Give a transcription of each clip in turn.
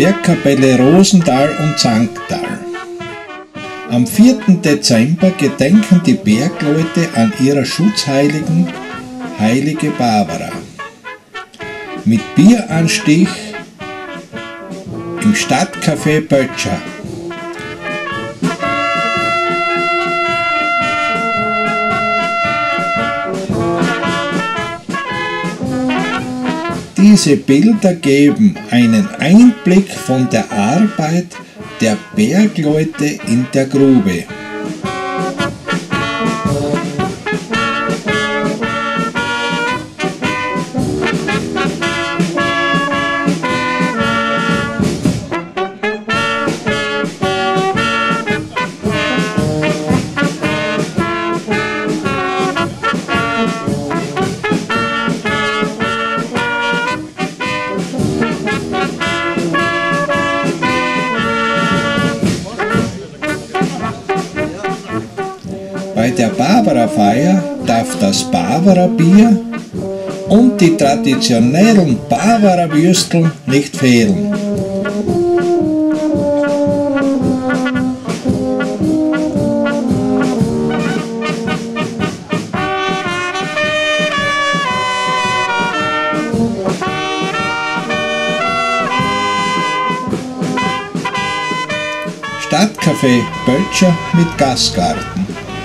Bergkapelle Rosenthal und Sanktal. Am 4. Dezember gedenken die Bergleute an ihrer Schutzheiligen, Heilige Barbara. Mit Bieranstich im Stadtcafé Böttcher. Diese Bilder geben einen Einblick von der Arbeit der Bergleute in der Grube. Bei der Barbara-Feier darf das Barbara-Bier und die traditionellen Barbara-Würsteln nicht fehlen. Stadtcafé Böttcher mit Gastgarten.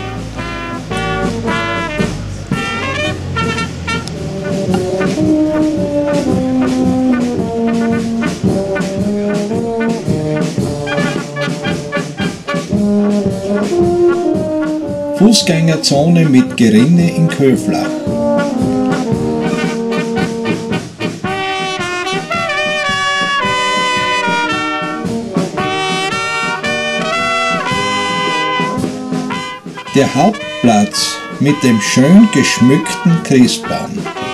Fußgängerzone mit Gerinne in Köflach. Der Hauptplatz mit dem schön geschmückten Christbaum.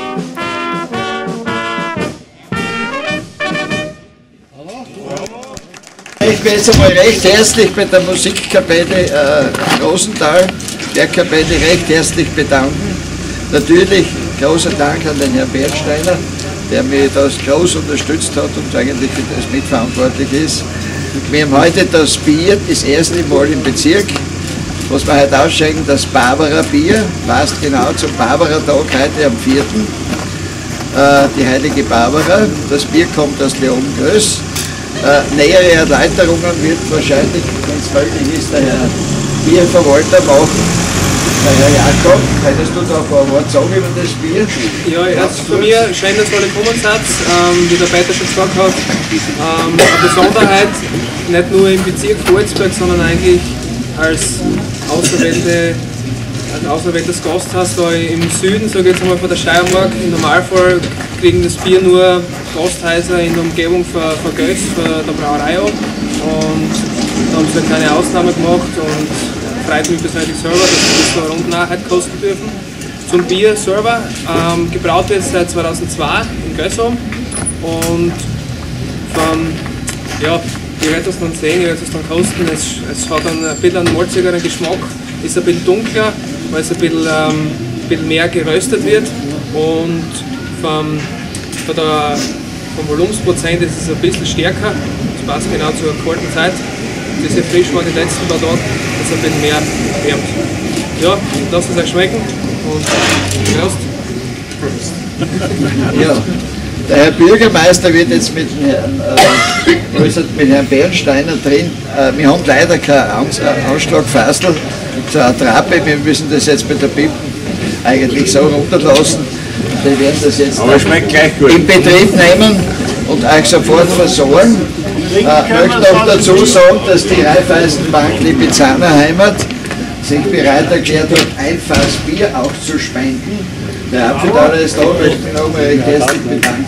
Ich will jetzt einmal recht herzlich bei der Musikkapelle Rosenthal, Bergkapelle, recht herzlich bedanken. Natürlich großer Dank an den Herrn Bernsteiner, der mich das groß unterstützt hat und eigentlich für das mitverantwortlich ist. Wir haben heute das Bier, das erste Mal im Bezirk, was wir heute ausschenken, das Barbara-Bier, passt genau zum Barbara-Tag heute am 4. Die heilige Barbara. Das Bier kommt aus Leongröß. Nähere Erläuterungen wird wahrscheinlich, wenn es möglich ist, der Herr Bierverwalter machen. Der Herr Jakob, könntest du da ein paar Worte sagen über das Bier? Ja, erst von mir, schön, dass alle gekommen seid, wie der Peter schon gesagt hat. Eine Besonderheit, nicht nur im Bezirk Volzberg, sondern eigentlich als auserwähltes Gasthaus da im Süden, sage ich jetzt einmal von der Steiermark. Im Normalfall kriegen das Bier nur Gasthäuser in der Umgebung von Göß, von der Brauerei ab. Und da haben sie eine kleine Ausnahme gemacht und freut mich persönlich selber, dass wir das da unten auch heute kosten dürfen. Zum Bier selber, gebraut wird seit 2002 in Gößum und ihr werdet es dann sehen, ihr werdet es dann kosten. Es hat dann ein bisschen einen malzigeren Geschmack, ist ein bisschen dunkler, weil es ein bisschen mehr geröstet wird und vom Volumensprozent ist es ein bisschen stärker. Das passt genau zur kalten Zeit. Diese frisch war die letzten paar Tage, dass es ein bisschen mehr wärmt. Ja, lasst es euch schmecken und Prost. Ja, der Herr Bürgermeister wird jetzt mit Herrn Bernsteiner drin. Wir haben leider keinen Anschlagfassel, so eine Trappe, wir müssen das jetzt bei der Pippen eigentlich so runterlassen. Wir werden das jetzt in Betrieb nehmen und euch sofort versorgen. Ich möchte noch dazu sagen, dass die Raiffeisenbank Lipizzaner Heimat sich bereit erklärt hat, ein Fass Bier auch zu spenden. Der Apfeltaler ist da, möchte mich nochmal recht herzlich bedanken.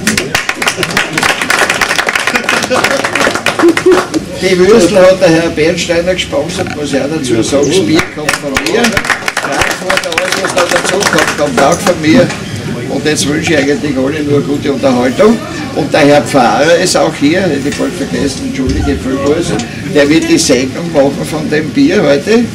Die Würstel hat der Herr Bernsteiner gesponsert, muss ich auch dazu sagen, das Bier kommt von mir. Frankfurt, alles was da dazu kommt auch von mir. Und jetzt wünsche ich eigentlich alle nur gute Unterhaltung. Und der Herr Pfarrer ist auch hier, hätte ich bald vergessen, entschuldige vielmals, der wird die Segnung machen von dem Bier heute.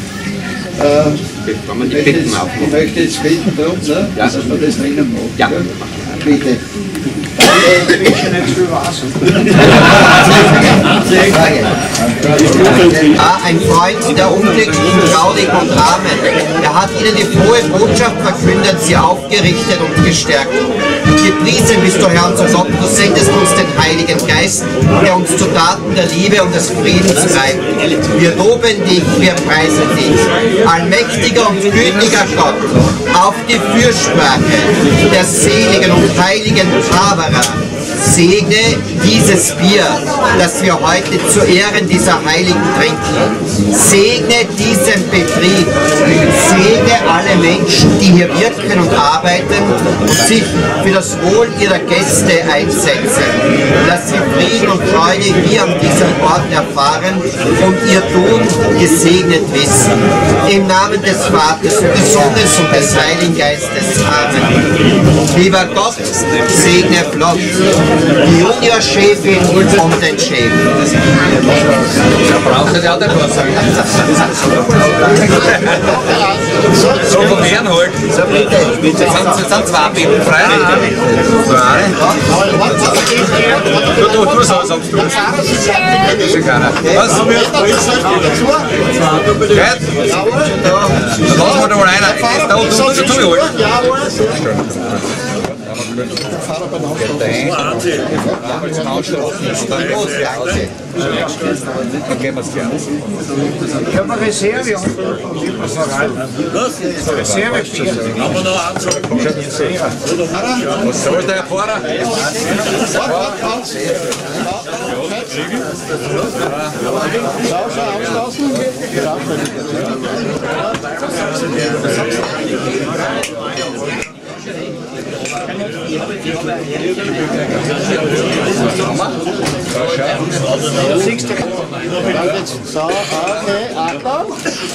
Ich möchte jetzt bitten, dass wir das drinnen machen. Ja. Bitte. Ein Freund der Unglücklichen, Traurigen und Armen. Er hat ihnen die frohe Botschaft verkündet, sie aufgerichtet und gestärkt. Gepriesen bist du, Herr, unser Gott, du sendest uns den Heiligen Geist, der uns zu Taten der Liebe und des Friedens treibt. Wir loben dich, wir preisen dich. Allmächtiger und gütiger Gott, auf die Fürsprache der seligen und heiligen Traverer, segne dieses Bier, das wir heute zu Ehren dieser Heiligen trinken. Segne diesen Betrieb. Segne alle Menschen, die hier wirken und arbeiten und sich für das Wohl ihrer Gäste einsetzen. Lass sie Frieden und Freude hier an diesem Ort erfahren und ihr Tun gesegnet wissen. Im Namen des Vaters und des Sohnes und des Heiligen Geistes. Amen. Lieber Gott, segne flott die Junior-Chefin und den Chef. Braucht ihr auch der Vorsorge? So vom Herrn halt. So bitte. Es sind zwei Beben frei. Du sagst du. Das ist keiner. Was? Geht? Dann lassen wir da mal einer. Da unten zu mir holen. Ich habe eine Reserve. Reserve steht. Was soll der Fahrer? So, okay, Achtung.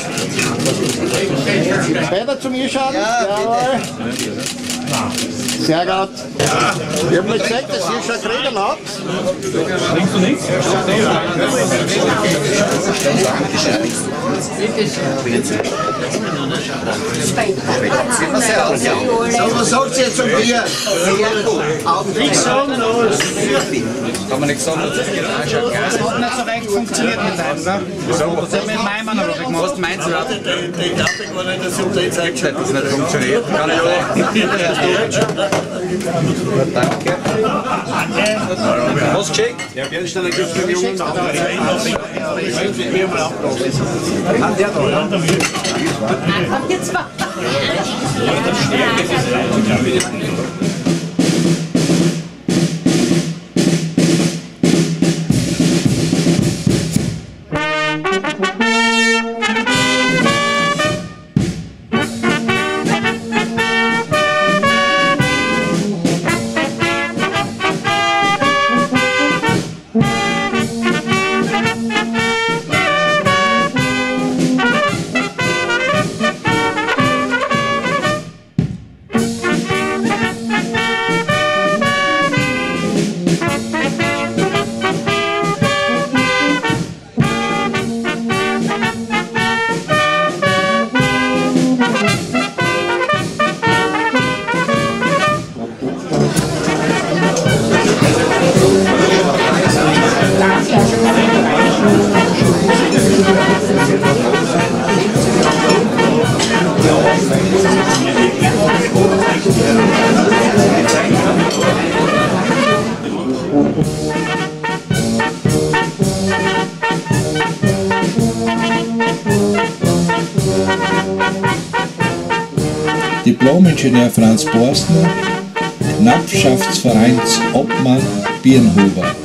Weiter zu mir schauen. Jawohl. Sehr gut. Wir haben nicht gesagt, dass ihr schon Kriegen habt. Trinkst du nichts? Was sagt ihr zum Bier? Nichts sagen. Kann man nichts sagen. Das hat nicht so recht funktioniert mit deinem, gell? Das hat mit meinem noch gemacht. Was meinst du? Die Grafik war nicht, dass sie die Zeit gescheit, dass es nicht funktioniert. Kann ich auch. Danke. Was geschickt? Der Bernsteiner gibt es für die Jungen auch. Diplom-Ingenieur Franz Borstner, Knappschaftsvereinsobmann Birnhuber.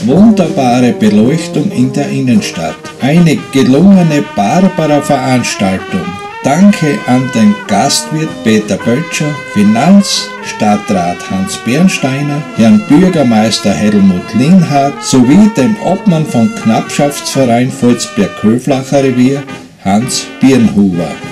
wunderbare Beleuchtung in der Innenstadt. Eine gelungene Barbara-Veranstaltung. Danke an den Gastwirt Peter Böttcher, Finanzstadtrat Hans Bernsteiner, Herrn Bürgermeister Helmut Linhardt sowie dem Obmann vom Knappschaftsverein Volzberg-Höflacher Revier Hans Birnhuber.